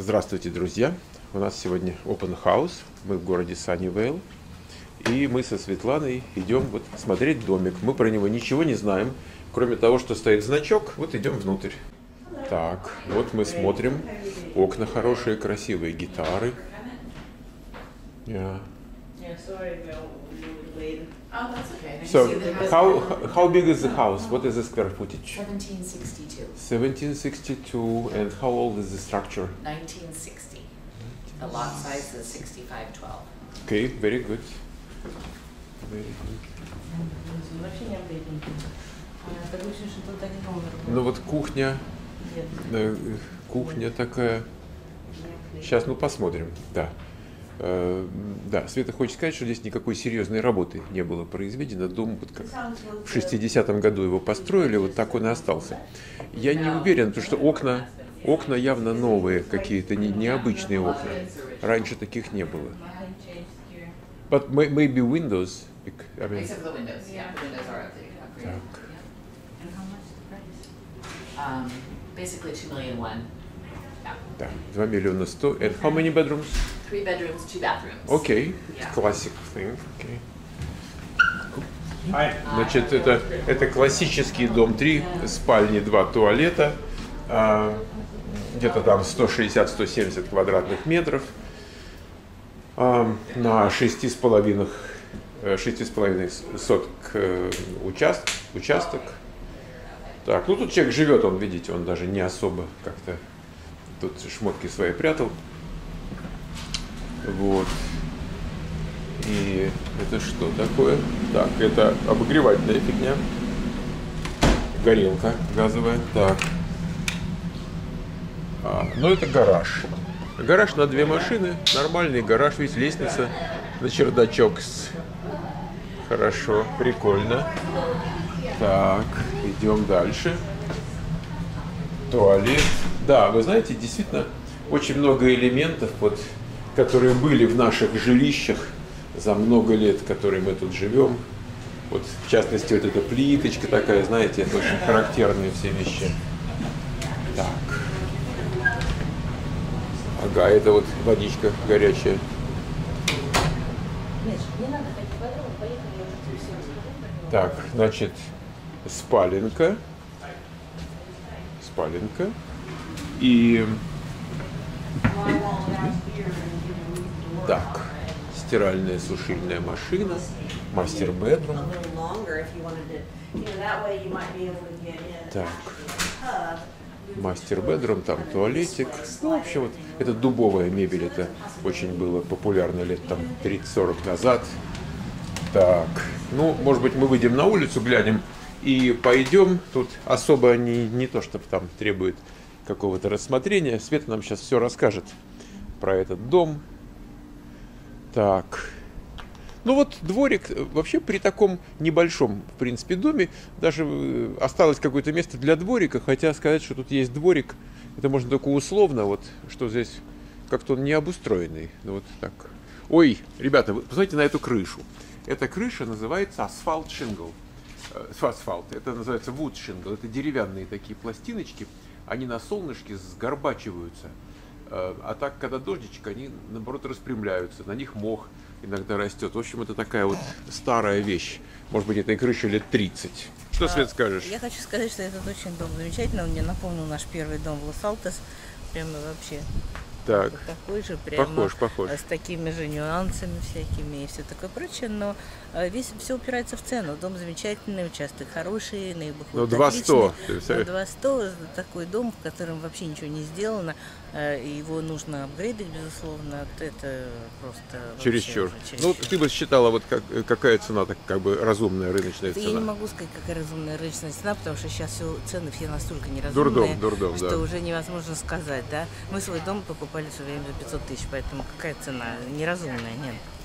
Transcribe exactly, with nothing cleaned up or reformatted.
Здравствуйте, друзья! У нас сегодня Open House. Мы в городе Саннивейл. И мы со Светланой идем вот смотреть домик. Мы про него ничего не знаем, кроме того, что стоит значок. Вот идем внутрь. Так, вот мы смотрим. Окна хорошие, красивые, гитары. Yeah. Oh, that's okay. So, how how big is the house? What is the square footage? seventeen sixty-two. seventeen sixty-two. And how old is the structure? nineteen sixty. The lot size is sixty-five twelve. Okay, very good. Very good. Ну вот кухня, э, кухня такая. Сейчас мы посмотрим. Да. Э, да, Света хочет сказать, что здесь никакой серьезной работы не было произведено. Дом, вот как в шестидесятом году его построили, вот так он и остался. Я не уверен, потому что окна, окна явно новые, какие-то не, необычные окна. Раньше таких не было. But may, maybe windows. I mean, Except for the windows, yeah, the windows are updated, upgraded. так. And how much the price? Um, basically two million one. Yeah. Да, два миллиона сто. And how many bedrooms? Three bedrooms, two bathrooms. Okay, Yeah. classic thing. Okay. Значит, это, это классический дом, три спальни, два туалета, а, где-то там сто шестьдесят — сто семьдесят квадратных метров, а, на шести с половиной, шести с половиной соток э, участ, участок. Так, ну тут человек живет, он, видите, он даже не особо как-то тут шмотки свои прятал. Вот. И это что такое? Так, это обогревательная фигня. Горелка газовая. Так. А, ну это гараж. Гараж на две машины. Нормальный гараж, ведь лестница на чердачок. Хорошо, прикольно. Так, идем дальше. Туалет. Да, вы знаете, действительно, очень много элементов, вот, которые были в наших жилищах за много лет, которые мы тут живем. Вот, в частности, вот эта плиточка такая, знаете, это очень характерные все вещи. Так. Ага, это вот водичка горячая. Так, значит, спаленка. Спаленка. И... Так, стиральная сушильная машина, мастер-бедрум. Так, мастер-бедрум, там туалетик. Ну, вообще, вот эта дубовая мебель, это очень было популярно лет там тридцать-сорок назад. Так, ну, может быть, мы выйдем на улицу, глянем и пойдем. Тут особо не, не то, чтобы там требует какого-то рассмотрения. Света нам сейчас все расскажет про этот дом. Так. Ну вот дворик, вообще при таком небольшом, в принципе, доме, даже осталось какое-то место для дворика, хотя сказать, что тут есть дворик, это можно только условно, вот, что здесь как-то он не обустроенный. Ну вот так. Ой, ребята, вы посмотрите на эту крышу. Эта крыша называется асфальт шингл. Асфальт. Это называется wood shingle. Это деревянные такие пластиночки. Они на солнышке сгорбачиваются. А так, когда дождичек, они, наоборот, распрямляются. На них мох иногда растет. В общем, это такая вот старая вещь. Может быть, этой крыше лет тридцать. Что, Свет, скажешь? Я хочу сказать, что этот очень дом замечательный. Он мне напомнил наш первый дом в Лос-Алтос. Прямо вообще Так. вот такой же, прямо Похож, похож. с такими же нюансами всякими и все такое прочее. Но весь все упирается в цену. Дом замечательный, участок хороший, наибухой Ну, два сто. два сто. Такой дом, в котором вообще ничего не сделано. Его нужно апгрейдить, безусловно. Это просто Чересчур. Ну, ты бы считала, вот как, какая цена, так как бы разумная рыночная цена? Я не могу сказать, какая разумная рыночная цена, потому что сейчас все, цены все настолько неразумные, Дурдом, дурдом, что да. уже невозможно сказать, да. Мы свой дом покупали в свое время за пятьсот тысяч, поэтому какая цена? Неразумная, нет.